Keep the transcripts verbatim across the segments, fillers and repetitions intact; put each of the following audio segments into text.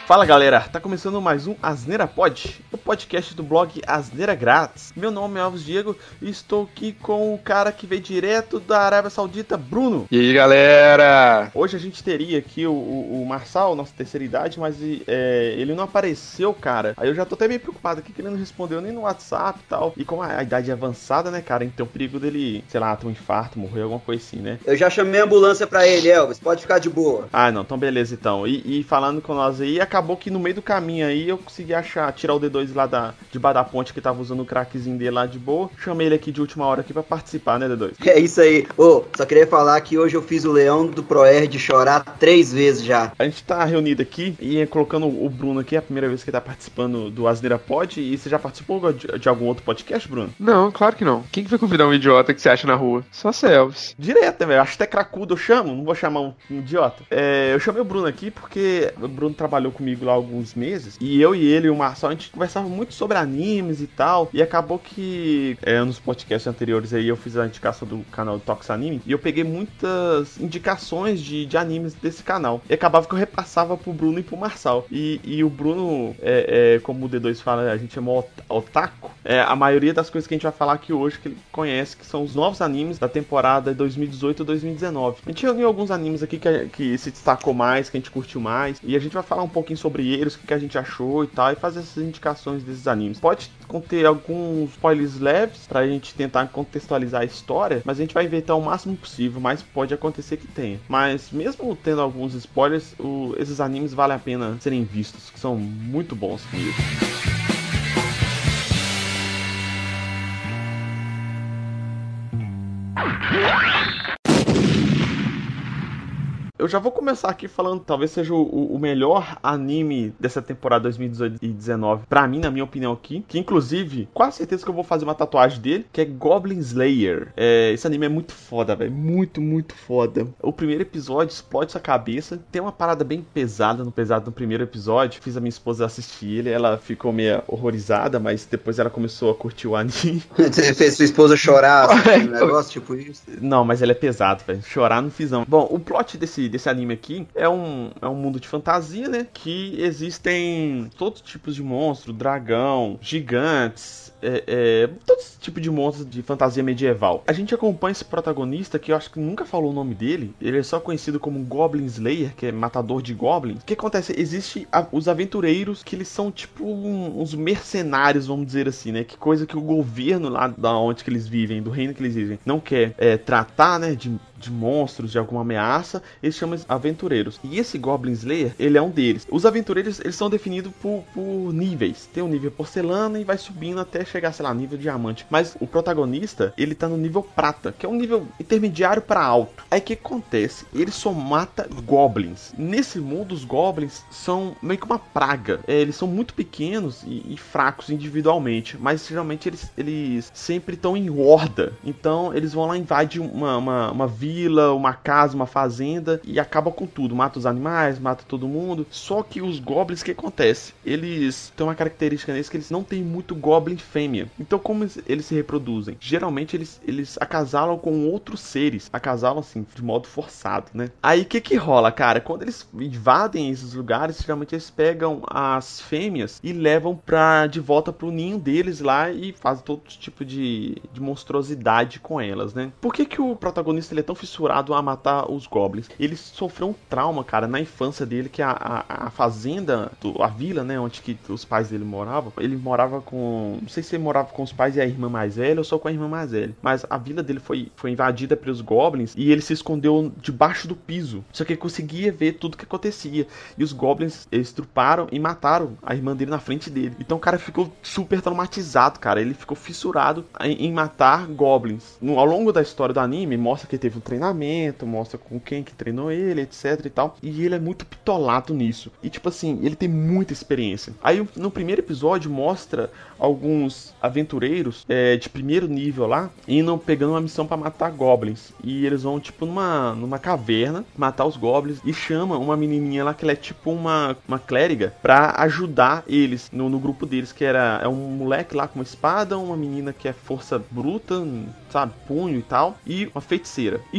Fala galera, tá começando mais um Asneira Pod, o podcast do blog Asneira Grátis. Meu nome é Alves Diego e estou aqui com o cara que veio direto da Arábia Saudita, Bruno. E aí galera? Hoje a gente teria aqui o, o, o Marçal, nossa terceira idade, mas é, ele não apareceu, cara. Aí eu já tô até meio preocupado aqui que ele não respondeu nem no WhatsApp e tal. E como a, a idade é avançada, né, cara, então o perigo dele, sei lá, ter um infarto, morrer, alguma coisa assim, né? Eu já chamei a ambulância pra ele, Elvis, pode ficar de boa. Ah, não, então beleza então. E, e falando com nós aí, acabou que no meio do caminho aí eu consegui achar, tirar o D dois lá da, debaixo da ponte que tava usando o crackzinho dele lá de boa. Chamei ele aqui de última hora aqui pra participar, né, D dois? É isso aí. Ô, oh, só queria falar que hoje eu fiz o leão do ProR de chorar três vezes já. A gente tá reunido aqui e colocando o Bruno aqui, é a primeira vez que ele tá participando do Asneira Pod. E você já participou de, de algum outro podcast, Bruno? Não, claro que não. Quem que vai convidar um idiota que você acha na rua? Só você, Elvis. Direto, né, velho? Acho até cracudo eu chamo, não vou chamar um, um idiota. É, eu chamei o Bruno aqui porque o Bruno trabalhou comigo lá há alguns meses. E eu e ele e o Marçal, a gente conversava muito sobre animes e tal. E acabou que é, nos podcasts anteriores aí eu fiz a indicação do canal do Tox Anime. E eu peguei muitas indicações de, de animes desse canal. E acabava que eu repassava pro Bruno e pro Marçal. E, e o Bruno, é, é, como o D dois fala, a gente chama otaku. É, a maioria das coisas que a gente vai falar aqui hoje que ele conhece, que são os novos animes da temporada dois mil e dezoito e dois mil e dezenove. A gente reuniu alguns animes aqui que, que se destacou mais, que a gente curtiu mais. E a gente vai falar um pouquinho sobre eles, o que, que a gente achou e tal, e fazer essas indicações desses animes. Pode conter alguns spoilers leves pra gente tentar contextualizar a história, mas a gente vai evitar o máximo possível, mas pode acontecer que tenha. Mas mesmo tendo alguns spoilers, o, esses animes valem a pena serem vistos, que são muito bons mesmo. Eu já vou começar aqui falando, talvez seja o, o melhor anime dessa temporada dois mil e dezoito e dezenove, pra mim, na minha opinião aqui, que inclusive, quase certeza que eu vou fazer uma tatuagem dele, que é Goblin Slayer. É, esse anime é muito foda, velho, muito, muito foda. O primeiro episódio explode sua cabeça, tem uma parada bem pesada no pesado no primeiro episódio, fiz a minha esposa assistir ele, ela ficou meio horrorizada, mas depois ela começou a curtir o anime. Você fez sua esposa chorar, assim, um negócio tipo isso? Não, mas ele é pesado, velho, chorar não fiz não. Bom, o plot desse desse anime aqui é um, é um mundo de fantasia, né? Que existem todos os tipos de monstros, dragão, gigantes, é, é, todo tipo de monstros de fantasia medieval. A gente acompanha esse protagonista que eu acho que nunca falou o nome dele. Ele é só conhecido como Goblin Slayer, que é matador de goblins. O que acontece? Existem os aventureiros que eles são tipo um, uns mercenários, vamos dizer assim, né? Que coisa que o governo lá da onde que eles vivem, do reino que eles vivem, não quer é, tratar, né? De de monstros, de alguma ameaça, eles chamam de aventureiros. E esse Goblin Slayer, ele é um deles. Os aventureiros, eles são definidos por, por níveis. Tem um nível porcelana e vai subindo até chegar, sei lá, nível diamante. Mas o protagonista, ele tá no nível prata, que é um nível intermediário para alto. Aí o que acontece? Ele só mata goblins. Nesse mundo, os goblins são meio que uma praga. É, eles são muito pequenos e, e fracos individualmente, mas geralmente eles, eles sempre estão em horda. Então, eles vão lá e invadem uma, uma, uma vila, uma casa, uma fazenda e acaba com tudo, mata os animais, mata todo mundo. Só que os goblins, o que acontece? Eles têm uma característica neles que eles não têm muito goblin fêmea. Então como eles se reproduzem? Geralmente eles, eles acasalam com outros seres, acasalam assim, de modo forçado, né? Aí o que que rola, cara? Quando eles invadem esses lugares, geralmente eles pegam as fêmeas e levam pra, de volta pro ninho deles lá e fazem todo tipo de, de monstruosidade com elas, né? Por que que o protagonista ele é tão fissurado a matar os goblins? Ele sofreu um trauma, cara, na infância dele, que a, a, a fazenda, a vila, né, onde que os pais dele moravam, ele morava com, não sei se ele morava com os pais e a irmã mais velha ou só com a irmã mais velha, mas a vila dele foi, foi invadida pelos goblins e ele se escondeu debaixo do piso, só que ele conseguia ver tudo que acontecia, e os goblins estruparam e mataram a irmã dele na frente dele. Então o cara ficou super traumatizado, cara, ele ficou fissurado em, em matar goblins. No, ao longo da história do anime, mostra que teve um treinamento, mostra com quem que treinou ele, etc e tal. E ele é muito pitolado nisso. E tipo assim, ele tem muita experiência. Aí no primeiro episódio mostra alguns aventureiros é, de primeiro nível lá, indo pegando uma missão pra matar goblins. E eles vão tipo numa, numa caverna, matar os goblins, e chama uma menininha lá que ela é tipo uma, uma clériga pra ajudar eles no, no grupo deles, que era é um moleque lá com uma espada, uma menina que é força bruta, sabe, punho e tal, e uma feiticeira. E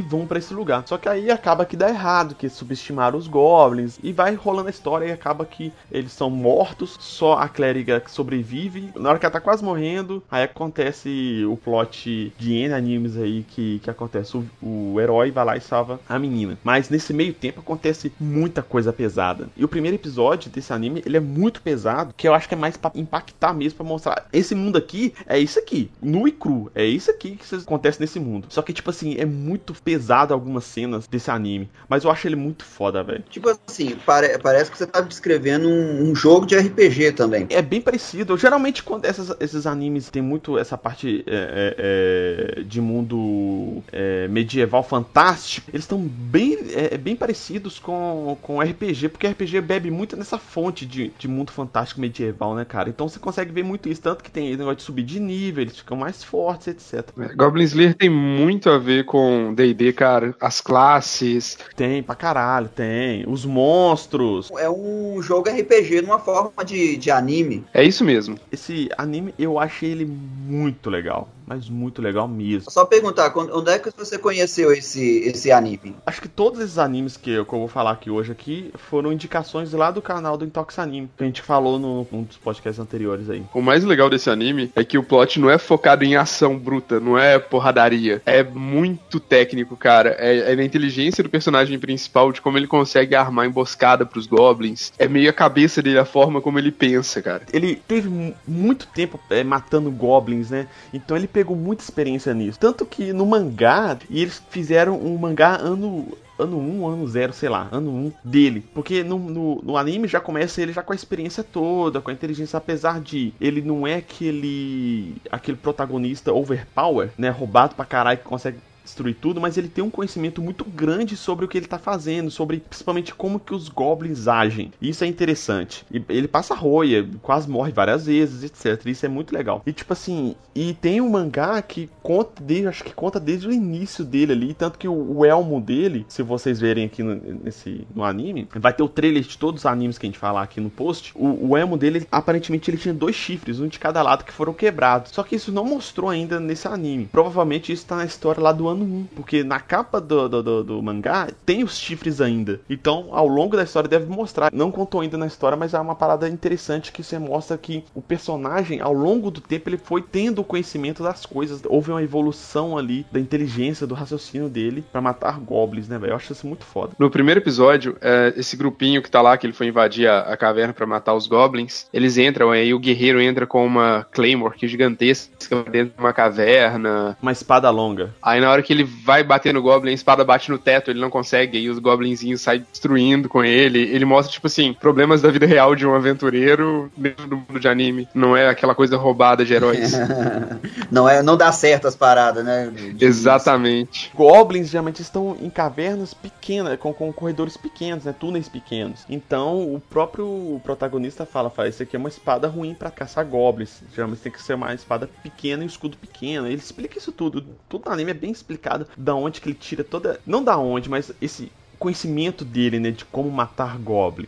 e vão pra esse lugar. Só que aí acaba que dá errado, que subestimaram os goblins, e vai rolando a história e acaba que eles são mortos, só a clériga que sobrevive. Na hora que ela tá quase morrendo, aí acontece o plot de N animes aí, que, que acontece, o, o herói vai lá e salva a menina. Mas nesse meio tempo acontece muita coisa pesada. E o primeiro episódio desse anime, ele é muito pesado, que eu acho que é mais pra impactar mesmo, pra mostrar, esse mundo aqui é isso aqui, nu e cru, é isso aqui que acontece nesse mundo. Só que, tipo assim, é muito pesado algumas cenas desse anime, mas eu acho ele muito foda, velho. Tipo assim, pare- parece que você tá descrevendo um, um jogo de R P G também. É bem parecido. Geralmente, quando essas, esses animes tem muito essa parte é, é, é, de mundo é, medieval fantástico, eles estão bem, é, bem parecidos com, com R P G, porque R P G bebe muito nessa fonte de, de mundo fantástico medieval, né, cara? Então você consegue ver muito isso, tanto que tem negócio de subir de nível, eles ficam mais fortes, etcétera. É, Goblin Slayer tem muito a ver com D e D, cara. As classes. Tem, pra caralho, tem. Os monstros. É um jogo R P G numa forma de, de anime. É isso mesmo. Esse anime, eu achei ele muito legal. Mas muito legal mesmo. Só perguntar, quando- onde é que você conheceu esse, esse anime? Acho que todos esses animes que eu, que eu vou falar aqui hoje aqui foram indicações lá do canal do Intox Anime, que a gente falou no, num dos podcasts anteriores aí. O mais legal desse anime é que o plot não é focado em ação bruta, não é porradaria. É muito técnico, cara. É, é na inteligência do personagem principal, de como ele consegue armar emboscada pros goblins. É meio a cabeça dele, a forma como ele pensa, cara. Ele teve mu- muito tempo é, matando goblins, né? Então ele pegou muita experiência nisso. Tanto que no mangá, e eles fizeram um mangá ano... ano um, ano zero, sei lá, ano um dele. Porque no, no, no anime já começa ele já com a experiência toda, com a inteligência, apesar de ele não é aquele aquele protagonista overpower, né, roubado pra caralho, que consegue destruir tudo, mas ele tem um conhecimento muito grande sobre o que ele tá fazendo, sobre principalmente como que os goblins agem. Isso é interessante. E ele passa roia, quase morre várias vezes, etcétera. Isso é muito legal. E tipo assim, e tem um mangá que conta desde, acho que conta desde o início dele ali, tanto que o, o elmo dele, se vocês verem aqui no, nesse, no anime, vai ter o trailer de todos os animes que a gente falar aqui no post. O, o elmo dele, aparentemente ele tinha dois chifres, um de cada lado, que foram quebrados. Só que isso não mostrou ainda nesse anime. Provavelmente isso tá na história lá do ano um, porque na capa do, do, do, do mangá tem os chifres ainda. Então, ao longo da história deve mostrar. Não contou ainda na história, mas é uma parada interessante que você mostra que o personagem, ao longo do tempo, ele foi tendo o conhecimento das coisas. Houve uma evolução ali da inteligência, do raciocínio dele pra matar goblins, né, velho? Eu acho isso muito foda. No primeiro episódio, é, esse grupinho que tá lá, que ele foi invadir a, a caverna pra matar os goblins, eles entram, aí o guerreiro entra com uma Claymore que é gigantesca dentro de uma caverna. Uma espada longa. Aí na hora que ele vai bater no Goblin, a espada bate no teto, ele não consegue, aí os Goblinzinhos saem destruindo com ele. Ele mostra, tipo assim, problemas da vida real de um aventureiro dentro do mundo de anime. Não é aquela coisa roubada de heróis. não, é, não dá certo as paradas, né? De- Exatamente. Goblins geralmente estão em cavernas pequenas, com, com corredores pequenos, né? Túneis pequenos. Então, o próprio protagonista fala, fala, isso aqui é uma espada ruim pra caçar goblins. Geralmente tem que ser uma espada pequena e um escudo pequeno. Ele explica isso tudo. Tudo no anime é bem explicado da onde que ele tira toda... Não da onde, mas esse conhecimento dele, né? De como matar goblin.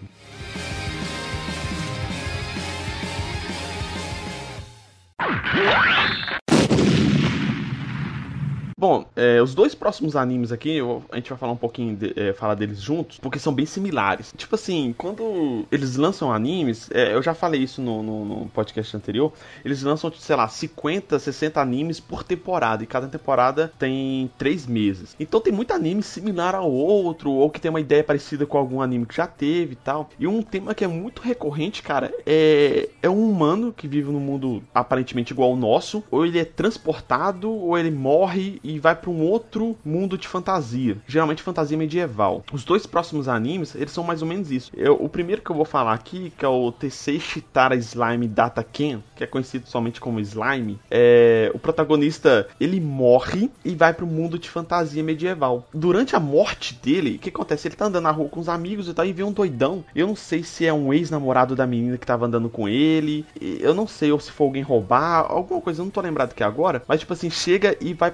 Bom, é, os dois próximos animes aqui, eu, a gente vai falar um pouquinho, de, é, falar deles juntos, porque são bem similares. Tipo assim, quando eles lançam animes, é, eu já falei isso no, no, no podcast anterior, eles lançam, sei lá, cinquenta, sessenta animes por temporada, e cada temporada tem três meses. Então tem muito anime similar ao outro, ou que tem uma ideia parecida com algum anime que já teve e tal. E um tema que é muito recorrente, cara, é, é um humano que vive num mundo aparentemente igual ao nosso, ou ele é transportado, ou ele morre e vai para um outro mundo de fantasia, geralmente fantasia medieval. Os dois próximos animes, eles são mais ou menos isso. Eu, o primeiro que eu vou falar aqui, que é o Tensei Shitara Slime Data Ken, que é conhecido somente como Slime, é, o protagonista, ele morre e vai para um mundo de fantasia medieval. Durante a morte dele, o que acontece? Ele tá andando na rua com os amigos e tal, e vê um doidão. Eu não sei se é um ex-namorado da menina que tava andando com ele, eu não sei, ou se foi alguém roubar, alguma coisa, eu não tô lembrado aqui agora, mas tipo assim, chega e vai para dar uma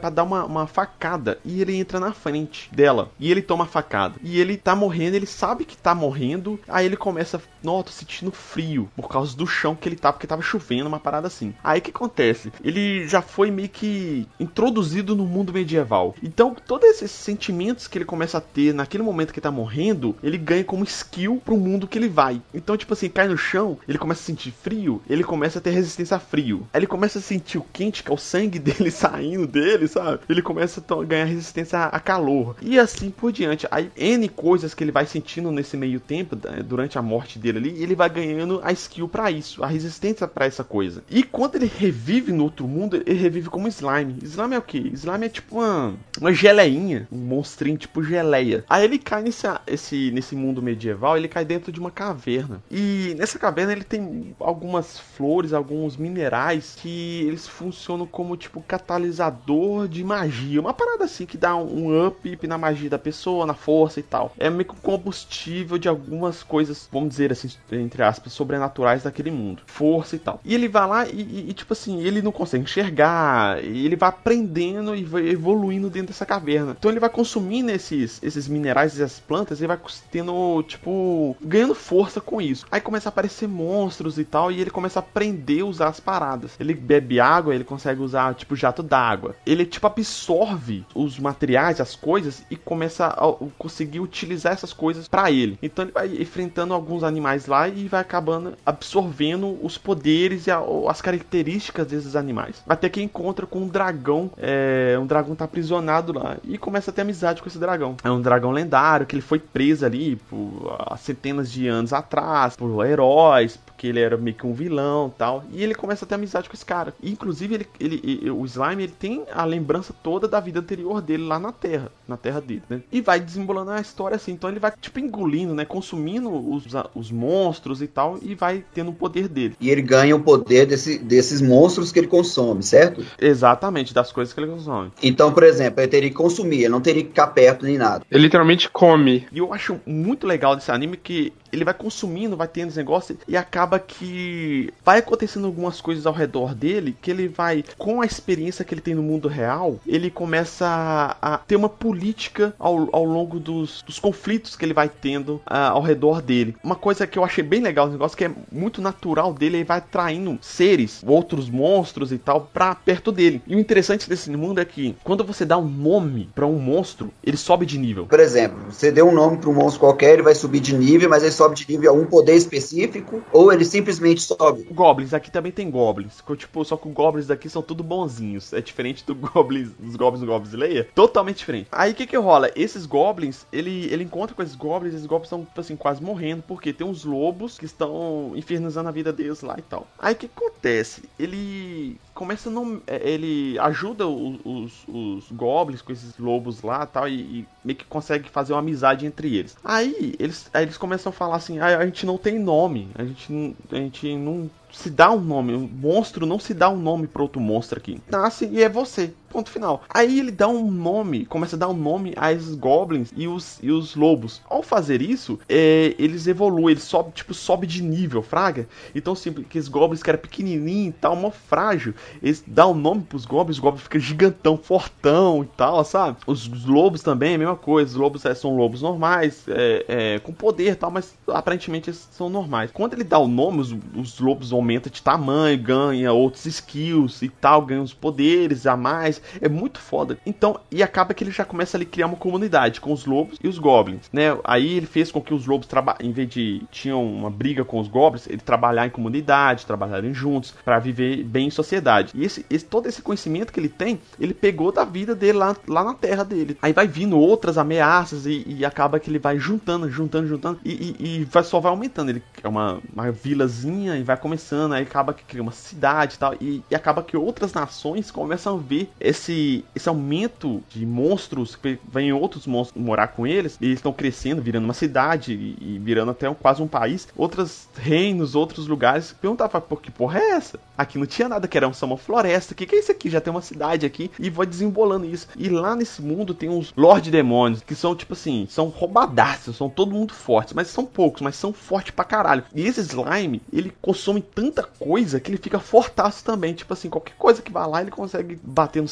uma facada e ele entra na frente dela. E ele toma a facada. E ele tá morrendo, ele sabe que tá morrendo. Aí ele começa, nossa, tô sentindo frio por causa do chão que ele tá, porque tava chovendo, uma parada assim. Aí o que acontece? Ele já foi meio que introduzido no mundo medieval. Então, todos esses sentimentos que ele começa a ter naquele momento que tá morrendo, ele ganha como skill pro mundo que ele vai. Então, tipo assim, cai no chão, ele começa a sentir frio, ele começa a ter resistência a frio. Aí ele começa a sentir o quente, que é o sangue dele saindo dele, sabe? Ele começa a ganhar resistência a calor. E assim por diante. Aí, N coisas que ele vai sentindo nesse meio tempo, durante a morte dele ali, e ele vai ganhando a skill pra isso, a resistência pra essa coisa. E quando ele revive no outro mundo, ele revive como slime. Slime é o quê? Slime é tipo uma, uma geleinha, um monstrinho tipo geleia. Aí ele cai nesse, esse, nesse mundo medieval, ele cai dentro de uma caverna. E nessa caverna ele tem algumas flores, alguns minerais que eles funcionam como tipo catalisador de magia. Uma parada assim que dá um up na magia da pessoa, na força e tal. É meio que um combustível de algumas coisas, vamos dizer assim, entre aspas, sobrenaturais daquele mundo. Força e tal. E ele vai lá e, e, e tipo assim, ele não consegue enxergar, e ele vai aprendendo e vai evoluindo dentro dessa caverna. Então ele vai consumindo esses, esses minerais e essas plantas, e vai tendo, tipo, ganhando força com isso. Aí começa a aparecer monstros e tal, e ele começa a aprender a usar as paradas. Ele bebe água, ele consegue usar, tipo, jato d'água. Ele, tipo, absorve os materiais, as coisas, e começa a conseguir utilizar essas coisas pra ele. Então ele vai enfrentando alguns animais lá e vai acabando absorvendo os poderes e a, as características desses animais. Até que encontra com um dragão, é, um dragão tá aprisionado lá, e começa a ter amizade com esse dragão. É um dragão lendário, que ele foi preso ali por há centenas de anos atrás, por heróis, porque ele era meio que um vilão e tal, e ele começa a ter amizade com esse cara. E, inclusive, ele, ele, ele, o Slime, ele tem a lembrança toda da vida anterior dele lá na Terra, na Terra dele, né? E vai desembolando a história assim, então ele vai, tipo, engolindo, né, consumindo os, os monstros e tal, e vai tendo o poder dele. E ele ganha o poder desse, desses monstros que ele consome, certo? Exatamente, das coisas que ele consome. Então, por exemplo, ele teria que consumir, ele não teria que ficar perto nem nada. Ele literalmente come. E eu acho muito legal desse anime que ele vai consumindo, vai tendo esse negócio, e acaba que vai acontecendo algumas coisas ao redor dele, que ele vai, com a experiência que ele tem no mundo real, ele começa a, a ter uma política ao, ao longo dos, dos conflitos que ele vai tendo uh, ao redor dele. Uma coisa que eu achei bem legal, um negócio que é muito natural dele, ele vai atraindo seres, outros monstros e tal, pra perto dele. E o interessante desse mundo é que, quando você dá um nome pra um monstro, ele sobe de nível. Por exemplo, você deu um nome pra um monstro qualquer, ele vai subir de nível, mas ele sobe de nível a um poder específico, ou ele simplesmente sobe? Goblins, aqui também tem goblins, tipo, só que os goblins daqui são tudo bonzinhos, é diferente do goblins, dos goblins do Goblins Slayer, totalmente diferente. Aí o que que rola? Esses goblins, ele, ele encontra com esses goblins, esses goblins estão, assim, quase morrendo, porque tem uns lobos que estão infernizando a vida deles lá e tal. Aí o que acontece? Ele começa a não... ele ajuda os, os, os goblins com esses lobos lá tal, e, e meio que consegue fazer uma amizade entre eles. Aí eles, aí eles começam a falar assim, ah, a gente não tem nome, a gente, a gente não se dá um nome, o monstro não se dá um nome para outro monstro aqui. Nasce e é você. Ponto final. Aí ele dá um nome, começa a dar um nome a esses goblins e os, e os lobos. Ao fazer isso, é, eles evoluem, eles sobem, tipo, sobe de nível, fraga. Então, sempre que esses goblins que eram pequenininho e tal, mó frágil, eles dão um nome pros goblins, os goblins ficam gigantão, fortão e tal, sabe? Os, os lobos também, a mesma coisa. Os lobos é, são lobos normais, é, é, com poder e tal, mas aparentemente eles são normais. Quando ele dá o nome, os, os lobos aumentam de tamanho, ganha outros skills e tal, ganha os poderes a mais. É muito foda. Então, e acaba que ele já começa a criar uma comunidade com os lobos e os goblins, né? Aí ele fez com que os lobos, traba- em vez de tinham uma briga com os goblins, ele trabalhar em comunidade, trabalharem juntos para viver bem em sociedade. E esse, esse, todo esse conhecimento que ele tem, ele pegou da vida dele lá, lá na terra dele. Aí vai vindo outras ameaças e, e acaba que ele vai juntando, juntando, juntando e, e, e vai, só vai aumentando. Ele é uma, uma vilazinha e vai começando, aí acaba que cria uma cidade e tal, e, e acaba que outras nações começam a ver esse, esse aumento de monstros, que vem outros monstros morar com eles, e eles estão crescendo, virando uma cidade e, e virando até um, quase um país. Outros reinos, outros lugares perguntavam, pô, que porra é essa? Aqui não tinha nada, que era só uma floresta, o que, que é isso aqui? Já tem uma cidade aqui, e vai desembolando isso. E lá nesse mundo tem uns Lorde Demônios, que são tipo assim, são roubadaços, são todo mundo fortes, mas são poucos, mas são fortes pra caralho. E esse slime, ele consome tanta coisa que ele fica fortaço também, tipo assim, qualquer coisa que vá lá, ele consegue bater nos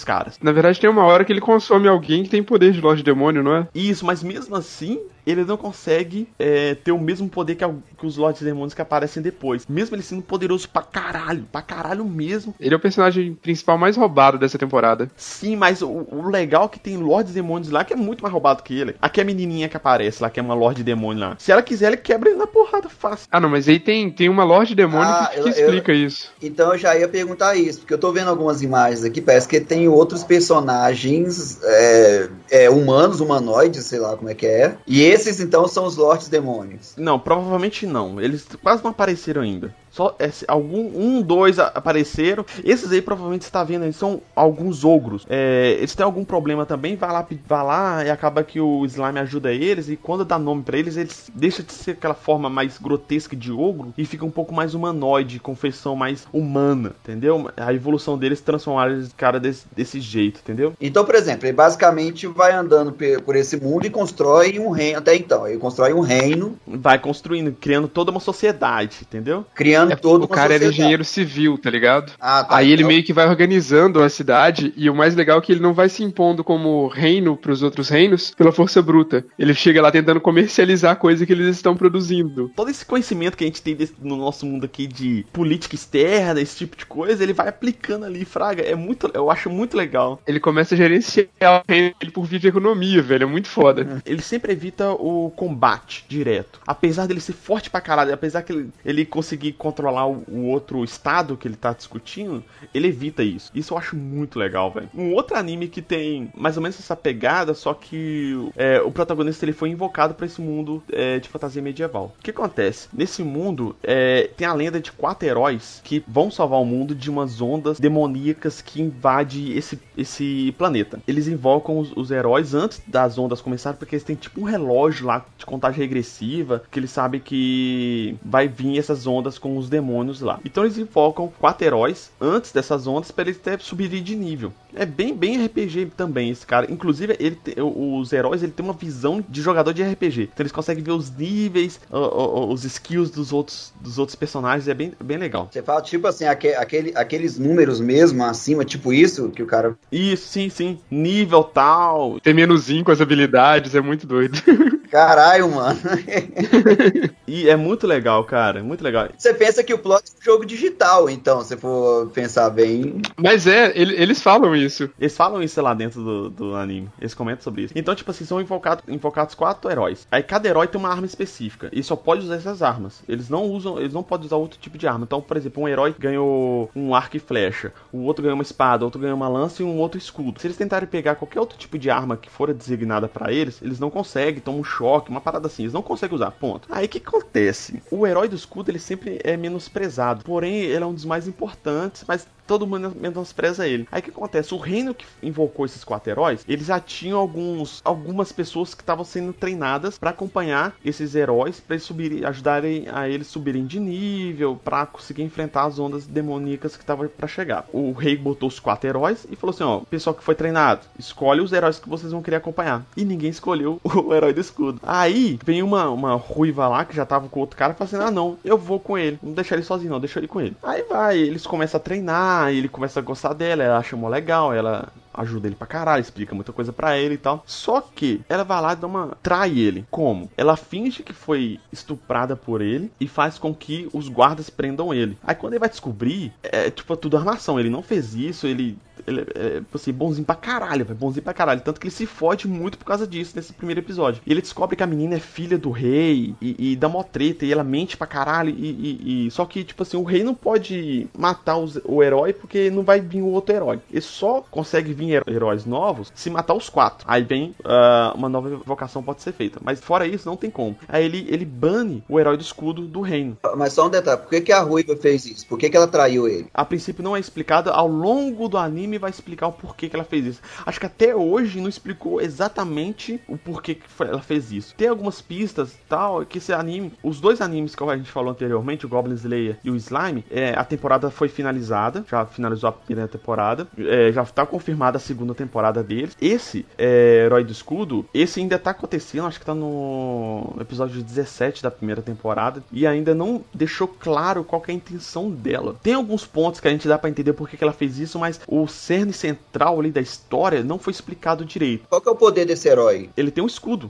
caras. Na verdade, tem uma hora que ele consome alguém que tem poder de Lorde Demônio, não é? Isso, mas mesmo assim, ele não consegue é, ter o mesmo poder que, a, que os Lordes Demônios que aparecem depois. Mesmo ele sendo poderoso pra caralho, pra caralho mesmo. Ele é o personagem principal mais roubado dessa temporada. Sim, mas o, o legal é que tem Lordes Demônios lá que é muito mais roubado que ele. Aqui é a menininha que aparece lá, que é uma Lorde Demônio lá. Se ela quiser, ele quebra ele na porrada fácil. Ah, não, mas aí tem, tem uma Lorde Demônio Ah, que, eu- que explica isso. Então eu já ia perguntar isso, porque eu tô vendo algumas imagens aqui, parece que tem outros personagens é, é, humanos, humanoides, sei lá como é que é. E esses então são os Lordes Demônios. Não, provavelmente não. Eles quase não apareceram ainda. Só esse, algum, um, dois a- apareceram. Esses aí provavelmente você tá vendo, eles são alguns ogros. É, eles têm algum problema também, vai lá, pe- vai lá e acaba que o slime ajuda eles. E quando dá nome pra eles, eles deixam de ser aquela forma mais grotesca de ogro e fica um pouco mais humanoide, com feição mais humana, entendeu? A evolução deles transformar eles cara desse, desse jeito, entendeu? Então, por exemplo, ele basicamente vai andando pe- por esse mundo e constrói um reino. Até então, ele constrói um reino, Vai construindo, criando toda uma sociedade, entendeu? criando É, toda o uma cara era sociedade. engenheiro civil, tá ligado? Ah, tá. Aí ele então- meio que vai organizando a cidade, e o mais legal é que ele não vai se impondo como reino pros outros reinos pela força bruta. Ele chega lá tentando comercializar a coisa que eles estão produzindo. Todo esse conhecimento que a gente tem desse- no nosso mundo aqui de política externa, esse tipo de coisa, ele vai aplicando ali, fraga. É muito, eu acho muito legal. Ele começa a gerenciar o reino dele por via de economia, velho. É muito foda. Ele sempre evita o combate direto. Apesar dele ser forte pra caralho, apesar que ele, ele conseguir controlar o, o outro estado que ele tá discutindo, ele evita isso. Isso eu acho muito legal, velho. Um outro anime que tem mais ou menos essa pegada, só que é, o protagonista ele foi invocado pra esse mundo é, de fantasia medieval. O que acontece? Nesse mundo é, tem a lenda de quatro heróis que vão salvar o mundo de umas ondas demoníacas que invadem esse, esse planeta. Eles invocam os, os heróis antes das ondas começarem, porque eles têm tipo um relógio lá de contagem regressiva, que eles sabem que vai vir essas ondas com os demônios lá. Então eles invocam quatro heróis antes dessas ondas para eles até subirem de nível. É bem, bem R P G também esse cara. Inclusive, ele te, os heróis ele tem uma visão de jogador de R P G. Então eles conseguem ver os níveis, o, o, os skills dos outros, dos outros personagens. É bem, bem legal. Você fala, tipo assim, aque- aquele, aqueles números mesmo acima, tipo isso, que o cara... Isso, sim, sim. Nível tal. Tem menuzinho com as habilidades, é muito doido. Caralho, mano. E é muito legal, cara. É muito legal. Você pensa que o plot é um jogo digital, então, se for pensar bem. Mas é, ele- eles falam isso. Eles falam isso lá dentro do, do anime. Eles comentam sobre isso. Então, tipo assim, são invocados, invocados quatro heróis. Aí cada herói tem uma arma específica. E só pode usar essas armas. Eles não usam, eles não podem usar outro tipo de arma. Então, por exemplo, um herói ganhou um arco e flecha. O outro ganhou uma espada, o outro ganhou uma lança e um outro escudo. Se eles tentarem pegar qualquer outro tipo de arma que for designada pra eles, eles não conseguem, tomam um choque, uma parada assim. Eles não conseguem usar, ponto. Aí o que acontece? O herói do escudo, ele sempre é menosprezado. Porém, ele é um dos mais importantes, mas todo mundo menospreza ele. Aí o que acontece? O reino que invocou esses quatro heróis, eles já tinham alguns, algumas pessoas que estavam sendo treinadas pra acompanhar esses heróis, pra eles subirem, ajudarem a eles subirem de nível, pra conseguir enfrentar as ondas demoníacas que estavam pra chegar. O rei botou os quatro heróis e falou assim, ó, pessoal que foi treinado, escolhe os heróis que vocês vão querer acompanhar. E ninguém escolheu o herói do escudo. Aí vem uma, uma ruiva lá, que já tava com outro cara, e fala assim, ah não, eu vou com ele, não deixar ele sozinho não, deixa ele com ele. Aí vai, eles começam a treinar, ele começa a gostar dela, ela acha mó legal, ela ajuda ele pra caralho, explica muita coisa pra ele e tal. Só que ela vai lá e dá uma... trai ele. Como? Ela finge que foi estuprada por ele e faz com que os guardas prendam ele. Aí quando ele vai descobrir, é tipo tudo armação. Ele não fez isso, ele... Ele é, assim, bonzinho pra caralho, véio, bonzinho pra caralho. Tanto que ele se fode muito por causa disso nesse primeiro episódio. E ele descobre que a menina é filha do rei e, e dá mó treta e ela mente pra caralho. E, e, e... Só que, tipo assim, o rei não pode matar os, o herói porque não vai vir o outro herói. Ele só consegue vir heróis novos se matar os quatro. Aí vem uh, uma nova invocação pode ser feita. Mas fora isso, não tem como. Aí ele, ele bane o herói do escudo do reino. Mas só um detalhe, por que, que a Ruiva fez isso? Por que, que ela traiu ele? A princípio não é explicado. Ao longo do anime vai explicar o porquê que ela fez isso. Acho que até hoje não explicou exatamente o porquê que ela fez isso. Tem algumas pistas tal, que esse anime, os dois animes que a gente falou anteriormente, o Goblin Slayer e o Slime, é, a temporada foi finalizada, já finalizou a primeira temporada, é, já tá confirmada a segunda temporada deles. Esse é, Herói do Escudo, esse ainda tá acontecendo, acho que tá no episódio dezessete da primeira temporada, e ainda não deixou claro qual que é a intenção dela. Tem alguns pontos que a gente dá pra entender por que que ela fez isso, mas os cerne central ali da história não foi explicado direito. Qual que é o poder desse herói? Ele tem um escudo.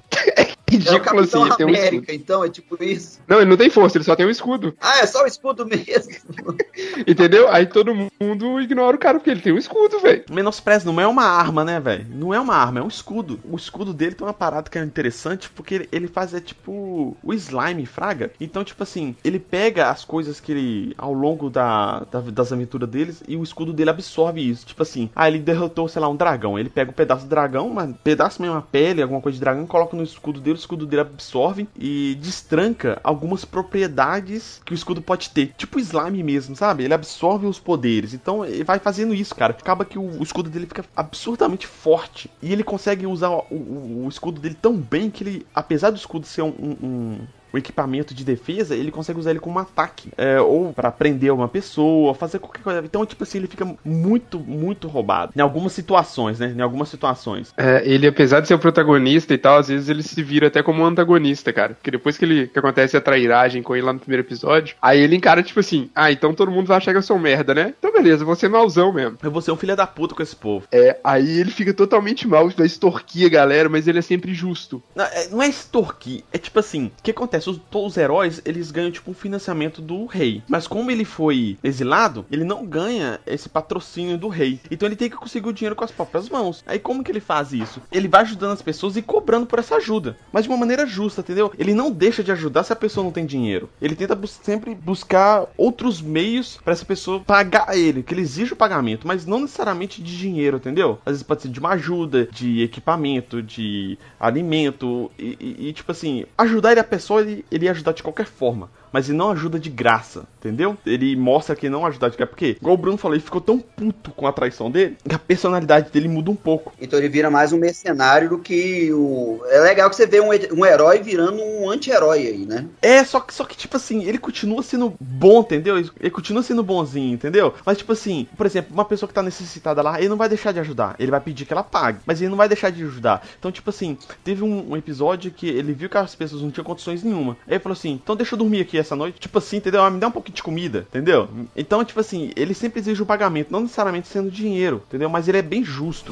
É o Capitão assim, ele tem um América, escudo. então, é tipo isso. Não, ele não tem força, ele só tem um escudo. Ah, é só o escudo mesmo. Entendeu? Aí todo mundo ignora o cara porque ele tem um escudo, velho. Menospreza, não é uma arma, né, velho? Não é uma arma, é um escudo. O escudo dele tem uma parada que é interessante porque ele, ele faz, é tipo, o slime, fraga. Então, tipo assim, ele pega as coisas que ele, ao longo da, da- das aventuras deles, e o escudo dele absorve isso. Tipo assim, ah, ele derrotou, sei lá, um dragão. Ele pega um pedaço do dragão, um pedaço mesmo, uma pele, alguma coisa de dragão, coloca no escudo dele, o escudo dele absorve e destranca algumas propriedades que o escudo pode ter. Tipo slime mesmo, sabe? Ele absorve os poderes. Então, ele vai fazendo isso, cara. Acaba que o, o escudo dele fica absurdamente forte. E ele consegue usar o, o- o escudo dele tão bem que ele, apesar do escudo ser um, um- um- um equipamento de defesa, ele consegue usar ele como um ataque. É, ou pra prender uma pessoa, fazer qualquer coisa. Então, tipo assim, ele fica muito, muito roubado. Em algumas situações, né? Em algumas situações. É, ele, apesar de ser o protagonista e tal, às vezes ele se vira até como um antagonista, cara. Porque depois que, ele, que acontece a trairagem com ele lá no primeiro episódio, aí ele encara, tipo assim, ah, então todo mundo vai achar que eu sou um merda, né? Então beleza, eu vou ser mauzão mesmo. Eu vou ser um filho da puta com esse povo. É, aí ele fica totalmente mal, vai extorquir a galera, mas ele é sempre justo. Não é, não é extorquir, é tipo assim, o que acontece? Os, todos os heróis, eles ganham tipo um financiamento do rei. Mas como ele foi exilado, ele não ganha esse patrocínio do rei. Então ele tem que conseguir o dinheiro com as próprias mãos. Aí como que ele faz isso? Ele vai ajudando as pessoas e cobrando por essa ajuda. Mas de uma maneira justa, entendeu? Ele não deixa de ajudar se a pessoa não tem dinheiro. Ele tenta bus- sempre buscar outros meios pra essa pessoa pagar ele, que ele exige o pagamento, mas não necessariamente de dinheiro, entendeu? Às vezes pode ser de uma ajuda, de equipamento, de alimento e, e- e, tipo assim, ajudar ele a pessoa, ele, ele ia ajudar de qualquer forma. Mas ele não ajuda de graça, entendeu? Ele mostra que não ajuda de graça. Porque, igual o Bruno falou, ele ficou tão puto com a traição dele que a personalidade dele muda um pouco. Então ele vira mais um mercenário do que o... É legal que você vê um, um herói virando um anti-herói aí, né? É, só que, só que, tipo assim, ele continua sendo bom, entendeu? Ele ele continua sendo bonzinho, entendeu? Mas, tipo assim, por exemplo, uma pessoa que tá necessitada lá, ele não vai deixar de ajudar. Ele vai pedir que ela pague, mas ele não vai deixar de ajudar. Então, tipo assim, teve um, um episódio que ele viu que as pessoas não tinham condições nenhuma. Aí ele falou assim, então deixa eu dormir aqui essa noite. Tipo assim, entendeu? Ah, me dá um pouquinho de comida, entendeu? Então, tipo assim, ele sempre exige o pagamento, não necessariamente sendo dinheiro, entendeu? Mas ele é bem justo.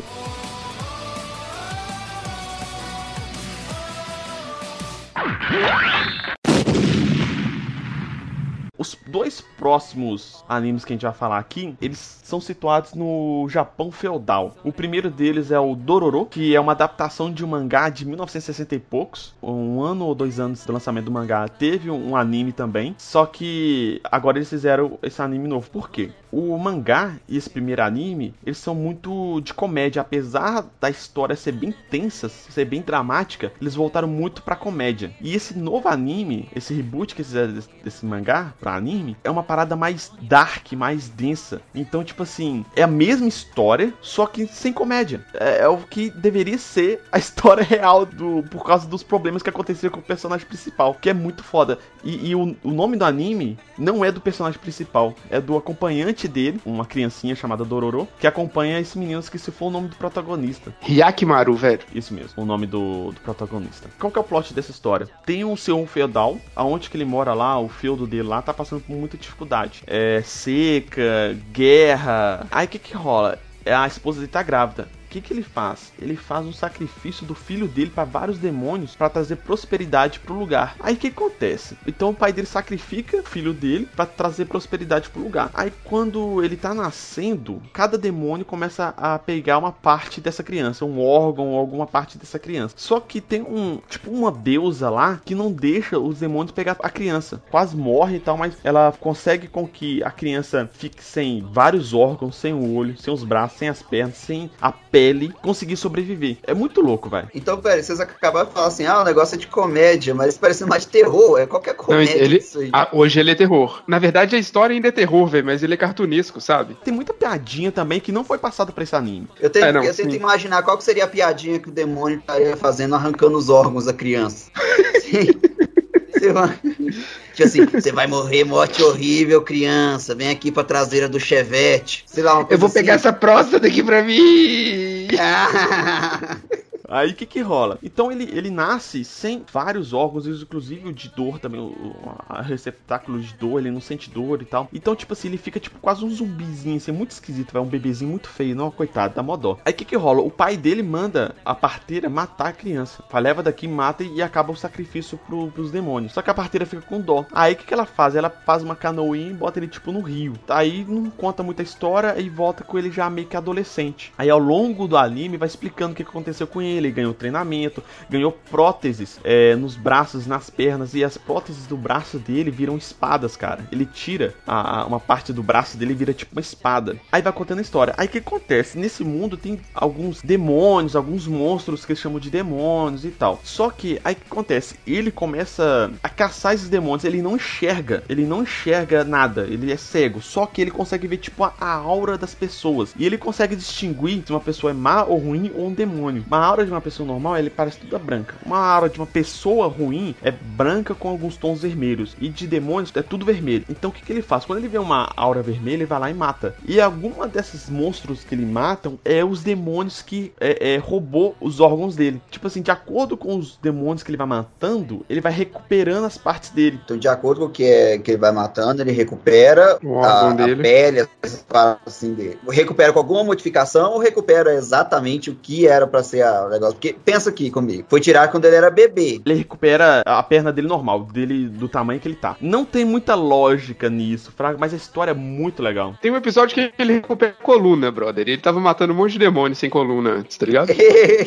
Os dois próximos animes que a gente vai falar aqui, eles são situados no Japão feudal. O primeiro deles é o Dororo, que é uma adaptação de um mangá de mil novecentos e sessenta e poucos. Um ano ou dois anos do lançamento do mangá teve um anime também. Só que agora eles fizeram esse anime novo. Por quê? O mangá e esse primeiro anime, eles são muito de comédia. Apesar da história ser bem tensa, ser bem dramática, eles voltaram muito pra comédia. E esse novo anime, esse reboot que eles fizeram desse, desse mangá pra anime, é uma parada mais dark, mais densa. Então, tipo assim, é a mesma história, só que sem comédia. É, é o que deveria ser a história real do, por causa dos problemas que aconteceram com o personagem principal, que é muito foda. E, e o, o nome do anime não é do personagem principal, é do acompanhante dele, uma criancinha chamada Dororo, que acompanha esse menino, que se for o nome do protagonista. Hyakimaru, velho. Isso mesmo, o nome do, do protagonista. Qual que é o plot dessa história? Tem um senhor feudal, aonde que ele mora lá, o feudo dele lá, tá passando por muita dificuldade. É seca, guerra. Aí o que que rola? A esposa dele tá grávida. O que que ele faz? Ele faz um sacrifício do filho dele para vários demônios para trazer prosperidade pro lugar. Aí o que acontece? Então o pai dele sacrifica o filho dele para trazer prosperidade pro lugar. Aí quando ele tá nascendo, cada demônio começa a pegar uma parte dessa criança, um órgão ou alguma parte dessa criança. Só que tem um, tipo uma deusa lá que não deixa os demônios pegar a criança. Quase morre e tal, mas ela consegue com que a criança fique sem vários órgãos, sem o olho, sem os braços, sem as pernas, sem a pele, conseguir sobreviver. É muito louco, velho. Então, velho, vocês acabaram de falar assim, ah, o negócio é de comédia, mas parece mais de terror, é qualquer comédia. Não, ele, isso aí. ah, hoje ele é terror. Na verdade, a história ainda é terror, velho, mas ele é cartunesco, sabe? Tem muita piadinha também que não foi passada pra esse anime. Eu tento, É, não, eu tento sim. imaginar qual que seria a piadinha que o demônio estaria fazendo, arrancando os órgãos da criança. Sim. Você vai... Tipo assim, você vai morrer, morte horrível, criança. Vem aqui pra traseira do Chevette. Sei lá, uma coisa Eu vou assim. pegar essa próstata aqui pra mim! Aí o que que rola? Então ele, ele nasce sem vários órgãos, inclusive o de dor também, o, o a receptáculo de dor, ele não sente dor e tal. Então, tipo assim, ele fica tipo quase um zumbizinho, assim, muito esquisito, vai um bebezinho muito feio, não, coitado, dá mó dó. Aí o que que rola? O pai dele manda a parteira matar a criança. Leva daqui, mata e acaba o sacrifício pro, pros demônios. Só que a parteira fica com dó. Aí o que que ela faz? Ela faz uma canoinha e bota ele tipo no rio. Aí não conta muita história e volta com ele já meio que adolescente. Aí ao longo do anime vai explicando o que aconteceu com ele. Ele ganhou treinamento, ganhou próteses é, nos braços, nas pernas, e as próteses do braço dele viram espadas, cara. Ele tira a, a, uma parte do braço dele e vira tipo uma espada. Aí vai contando a história. Aí o que acontece? Nesse mundo tem alguns demônios, alguns monstros que eles chamam de demônios e tal. Só que aí o que acontece? Ele começa a caçar esses demônios. Ele não enxerga, ele não enxerga nada, ele é cego. Só que ele consegue ver tipo a, a aura das pessoas. E ele consegue distinguir se uma pessoa é má ou ruim ou um demônio. Uma aura de uma pessoa normal, ele parece toda branca. Uma aura de uma pessoa ruim é branca com alguns tons vermelhos. E de demônios é tudo vermelho. Então o que, que ele faz? Quando ele vê uma aura vermelha, ele vai lá e mata. E alguma desses monstros que ele matam é os demônios que é, é, roubou os órgãos dele. Tipo assim, de acordo com os demônios que ele vai matando, ele vai recuperando as partes dele. Então, de acordo com o que, é, que ele vai matando, ele recupera o a, órgão dele. A pele, assim, dele. Recupera com alguma modificação ou recupera exatamente o que era pra ser a negócio? Porque, pensa aqui comigo, foi tirado quando ele era bebê. Ele recupera a perna dele normal, dele do tamanho que ele tá. Não tem muita lógica nisso, fraga, mas a história é muito legal. Tem um episódio que ele recupera a coluna, brother. Ele tava matando um monte de demônio sem coluna antes, tá ligado?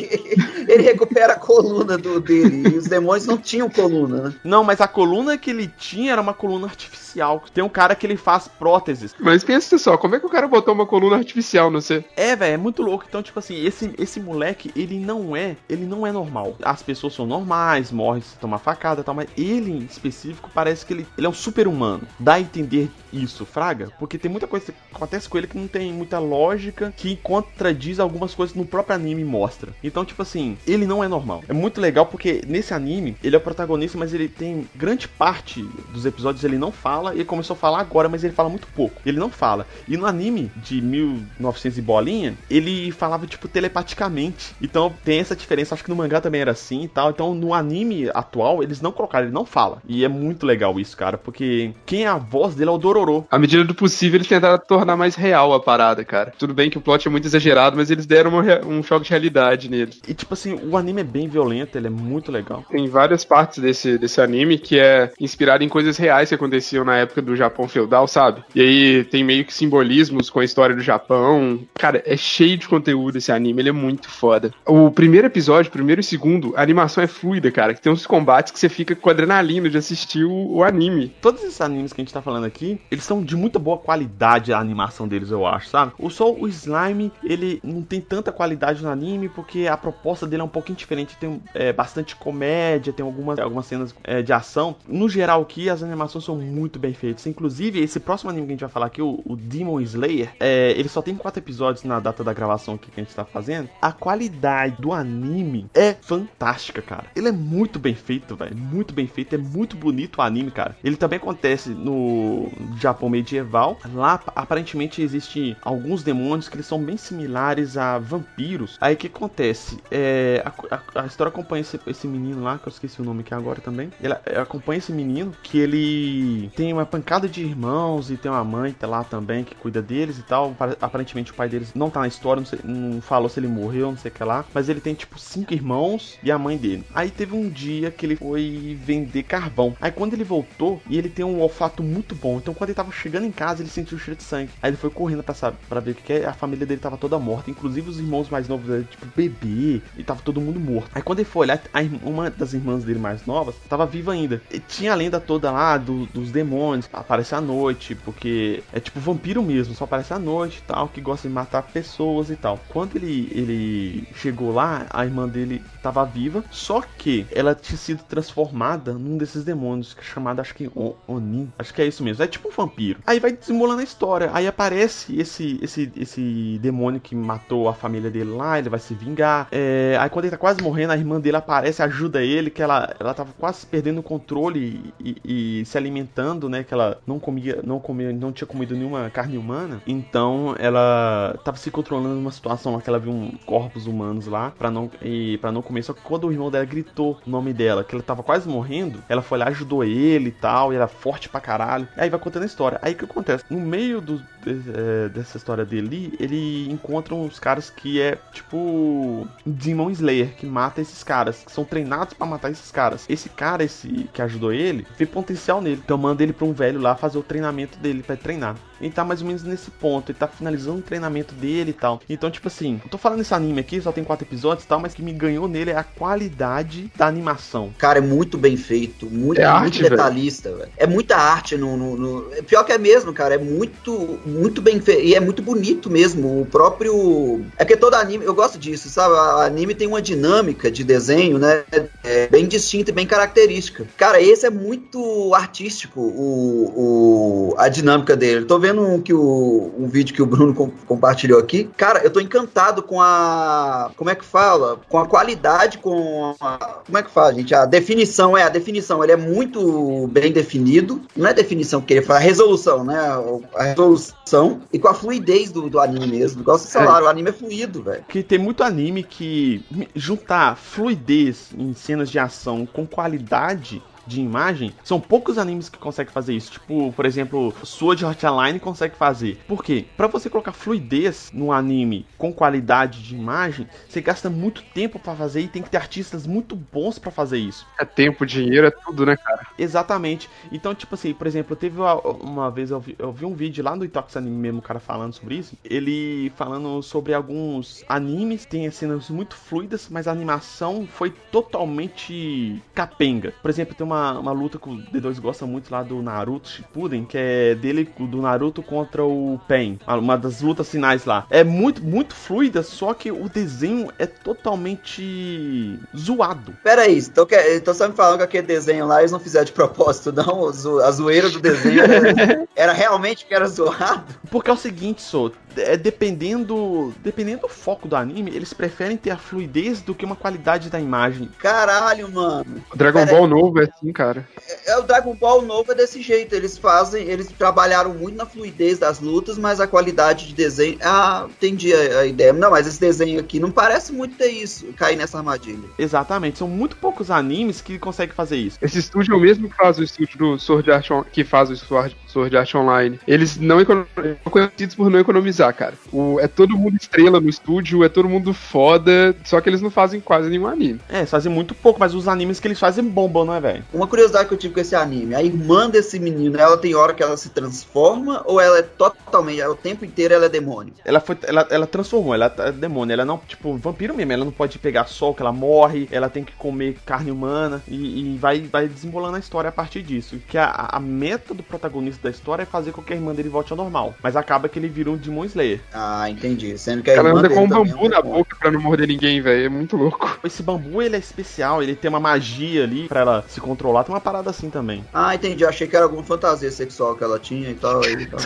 Ele recupera a coluna do, dele. E os demônios não tinham coluna, né? Não, mas a coluna que ele tinha era uma coluna artificial. Tem um cara que ele faz próteses. Mas pensa só, como é que o cara botou uma coluna artificial no você? É, velho, é muito louco. Então, tipo assim, esse, esse moleque, ele não é, ele não é normal. As pessoas são normais, morrem se tomar facada e tal, mas ele em específico parece que ele, ele é um super humano. Dá a entender isso, fraga? Porque tem muita coisa que acontece com ele que não tem muita lógica, que contradiz algumas coisas no próprio anime mostra. Então, tipo assim, ele não é normal. É muito legal porque nesse anime, ele é o protagonista, mas ele tem grande parte dos episódios ele não fala, e ele começou a falar agora, mas ele fala muito pouco. Ele não fala. E no anime de mil e novecentos e bolinha, ele falava, tipo, telepaticamente. Então tem essa diferença. Acho que no mangá também era assim e tal. Então no anime atual, eles não colocaram, ele não fala. E é muito legal isso, cara, porque quem é a voz dele é o Dororo. À medida do possível, eles tentaram tornar mais real a parada, cara. Tudo bem que o plot é muito exagerado, mas eles deram uma, um choque de realidade nele. E tipo assim, o anime é bem violento, ele é muito legal. Tem várias partes desse, desse anime que é inspirado em coisas reais que aconteciam na época do Japão feudal, sabe? E aí tem meio que simbolismos com a história do Japão. Cara, é cheio de conteúdo esse anime, ele é muito foda. O primeiro episódio, primeiro e segundo, a animação é fluida, cara, que tem uns combates que você fica com adrenalina de assistir o, o anime. Todos esses animes que a gente tá falando aqui, eles são de muita boa qualidade, a animação deles, eu acho, sabe? O só o Slime, ele não tem tanta qualidade no anime, porque a proposta dele é um pouquinho diferente. Tem é, bastante comédia, tem algumas, algumas cenas é, de ação. No geral aqui, as animações são muito bem feitas. Inclusive, esse próximo anime que a gente vai falar aqui, o, o Demon Slayer, é, ele só tem quatro episódios na data da gravação aqui que a gente tá fazendo. A qualidade do anime é fantástica, cara. Ele é muito bem feito, velho. Muito bem feito. É muito bonito o anime, cara. Ele também acontece no Japão medieval. Lá, aparentemente, existem alguns demônios que eles são bem similares a vampiros. Aí, o que acontece? É, a, a, a história acompanha esse, esse menino lá, que eu esqueci o nome aqui agora também. Ela acompanha esse menino, que ele tem uma pancada de irmãos e tem uma mãe lá também que cuida deles e tal. Aparentemente, o pai deles não tá na história, não, sei, não falou se ele morreu, não sei o que lá. Mas ele tem, tipo, cinco irmãos e a mãe dele. Aí, teve um dia que ele foi vender carvão. Aí, quando ele voltou, e ele tem um olfato muito bom. Então, quando ele tava chegando em casa, ele sentiu o cheiro de sangue. Aí, ele foi correndo pra, saber, pra ver o que é. A família dele tava toda morta. Inclusive, os irmãos mais novos dele, tipo, bebê. E tava todo mundo morto. Aí, quando ele foi olhar, a, uma das irmãs dele mais novas tava viva ainda. E tinha a lenda toda lá do, dos demônios. Aparece à noite, porque é tipo vampiro mesmo. Só aparece à noite e tal, que gosta de matar pessoas e tal. Quando ele, ele chegou lá, a irmã dele tava viva. Só que ela tinha sido transformada num desses demônios, que é chamado, acho que Onin. Acho que é isso mesmo. É tipo um vampiro. Aí vai desembolando a história. Aí aparece esse, esse, esse demônio que matou a família dele lá. Ele vai se vingar. É, aí quando ele tá quase morrendo, a irmã dele aparece, ajuda ele, que ela, ela tava quase perdendo o controle e, e, e se alimentando, né? Que ela não comia, não comia, não tinha comido nenhuma carne humana. Então ela tava se controlando numa situação lá que ela viu um corpos humanos lá. pra não, e, pra não comer. Só que quando o irmão dela gritou o nome dela, que ela tava quase morrendo, ela foi lá, ajudou ele e tal, e era forte pra caralho. Aí vai contando a história. Aí o que acontece? No meio do, de, é, dessa história dele, ele encontra uns caras que é tipo Demon Slayer, que mata esses caras, que são treinados pra matar esses caras. Esse cara, esse que ajudou ele, vê potencial nele. Então manda ele pra um velho lá fazer o treinamento dele pra treinar. Ele tá mais ou menos nesse ponto, ele tá finalizando o treinamento dele e tal. Então, tipo assim, eu tô falando esse anime aqui, só tem quatro episódios e tal, mas que me ganhou nele é a qualidade da animação. Cara, é muito bem feito, muito, é muito arte, detalhista, velho. É muita arte no, no, no... Pior que é mesmo, cara, é muito, muito bem feito, e é muito bonito mesmo, o próprio... É porque todo anime, eu gosto disso, sabe? O anime tem uma dinâmica de desenho, né, é bem distinta e bem característica. Cara, esse é muito artístico, o, o, a dinâmica dele. Tô vendo um, que o, um vídeo que o Bruno com, compartilhou aqui. Cara, eu tô encantado com a... Como é que fala? Com a qualidade, com a... Como é que fala, gente? A definição, é, a definição. Ele é muito bem definido. Não é definição que ele fala, a resolução, né? A resolução. E com a fluidez do, do anime mesmo. Igual vocês falaram, o anime é fluido, velho. Que tem muito anime que juntar fluidez em cenas de ação com qualidade de imagem, são poucos animes que conseguem fazer isso. Tipo, por exemplo, Sword Art Online consegue fazer. Por quê? Pra você colocar fluidez no anime com qualidade de imagem, você gasta muito tempo pra fazer e tem que ter artistas muito bons pra fazer isso. É tempo, dinheiro, é tudo, né, cara? Exatamente. Então, tipo assim, por exemplo, teve uma, uma vez eu vi, eu vi um vídeo lá no Itox Anime mesmo, o cara falando sobre isso. Ele falando sobre alguns animes, tem cenas muito fluidas, mas a animação foi totalmente capenga. Por exemplo, tem uma Uma, uma luta que o D dois gosta muito lá do Naruto Shippuden, que é dele, do Naruto contra o Pain, uma das lutas finais lá. É muito, muito fluida, só que o desenho é totalmente zoado. Pera aí, então, então você me falando que aquele desenho lá eles não fizeram de propósito, não? A zoeira do desenho era, era realmente que era zoado? Porque é o seguinte, só, é dependendo, dependendo do foco do anime, eles preferem ter a fluidez do que uma qualidade da imagem. Caralho, mano. O Dragon Pera Ball aí. Novo é assim, cara. É, é, o Dragon Ball novo é desse jeito. Eles fazem, eles trabalharam muito na fluidez das lutas, mas a qualidade de desenho. Ah, entendi a, a ideia. Não, mas esse desenho aqui não parece muito ter isso, cair nessa armadilha. Exatamente, são muito poucos animes que conseguem fazer isso. Esse estúdio é o mesmo que faz o estúdio do Sword Art On... que faz o Sword, Sword Art Online. Eles não econom... são conhecidos por não economizar, cara. O... É todo mundo estrela no estúdio, é todo mundo foda, só que eles não fazem quase nenhum anime. É, eles fazem muito pouco, mas os animes que eles fazem bombam, não é, velho? Uma curiosidade que eu tive com esse anime, a irmã desse menino, ela tem hora que ela se transforma ou ela é totalmente, o tempo inteiro ela é demônio? Ela foi, ela, ela transformou, ela é demônio, ela não, tipo, vampiro mesmo, ela não pode pegar sol, que ela morre, ela tem que comer carne humana e, e vai, vai desembolando a história a partir disso. Que a, a meta do protagonista da história é fazer com que a irmã dele volte ao normal, mas acaba que ele vira um Demon Slayer. Ah, entendi, sendo que a ela irmã anda com um dele bambu na boca pra não morder ninguém, velho, é muito louco. Esse bambu, ele é especial, ele tem uma magia ali pra ela se controlar, tem uma parada assim também. Ah, entendi. Eu achei que era alguma fantasia sexual que ela tinha e tal. Aí, tal.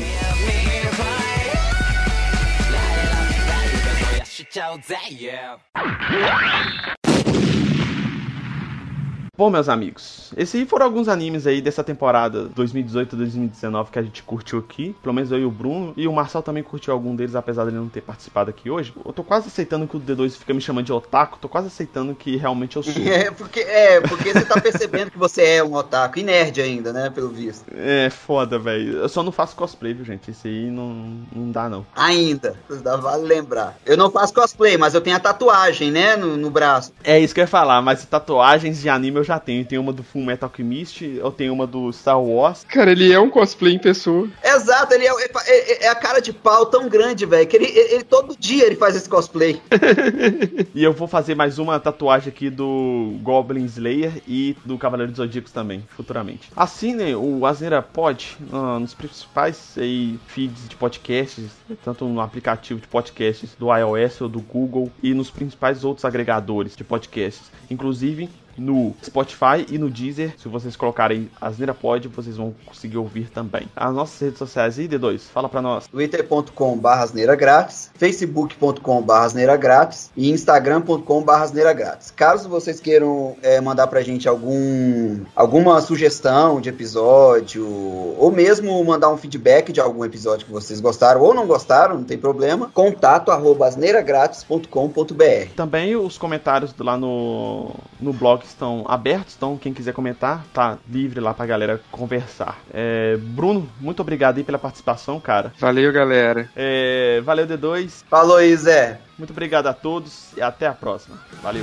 Bom, meus amigos, esses aí foram alguns animes aí dessa temporada dois mil e dezoito dois mil e dezenove que a gente curtiu aqui. Pelo menos eu e o Bruno. E o Marcel também curtiu algum deles, apesar dele não ter participado aqui hoje. Eu tô quase aceitando que o D dois fica me chamando de otaku. Tô quase aceitando que realmente eu sou. É, porque, é, porque você tá percebendo que você é um otaku e nerd ainda, né, pelo visto. É, foda, velho. Eu só não faço cosplay, viu, gente? Esse aí não, não dá, não. Ainda. Vale lembrar. Eu não faço cosplay, mas eu tenho a tatuagem, né, no, no braço. É isso que eu ia falar, mas tatuagens de anime eu já tenho. Tem uma do Full Metal Alchemist, eu tenho uma do Star Wars. Cara, ele é um cosplay em pessoa. Exato, ele é, é, é a cara de pau tão grande, velho, que ele, ele, ele todo dia ele faz esse cosplay. E eu vou fazer mais uma tatuagem aqui do Goblin Slayer e do Cavaleiro dos Zodíacos também, futuramente. Assinem o Asneira Pod uh, nos principais aí, feeds de podcasts, tanto no aplicativo de podcasts do iOS ou do Google e nos principais outros agregadores de podcasts. Inclusive, no Spotify e no Deezer. Se vocês colocarem Asneira Pod, vocês vão conseguir ouvir também. As nossas redes sociais aí, D dois, fala pra nós. twitter ponto com barra asneira grátis, facebook ponto com barra asneira grátis e instagram ponto com barra asneira grátis. Caso vocês queiram é, mandar pra gente algum, alguma sugestão de episódio, ou mesmo mandar um feedback de algum episódio que vocês gostaram ou não gostaram, não tem problema, contato arroba asneira grátis ponto com ponto b r. Também os comentários lá no, no blog estão abertos, então quem quiser comentar, tá livre lá pra galera conversar. É, Bruno, muito obrigado aí pela participação, cara. Valeu, galera. É, valeu, D dois. Falou aí, Zé. Muito obrigado a todos e até a próxima. Valeu.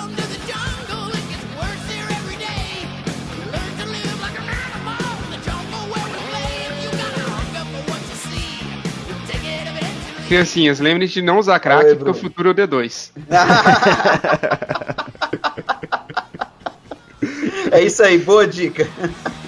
Criancinhas, lembrem-se de não usar crack, Oi, porque o futuro é o D dois. É isso aí, boa dica.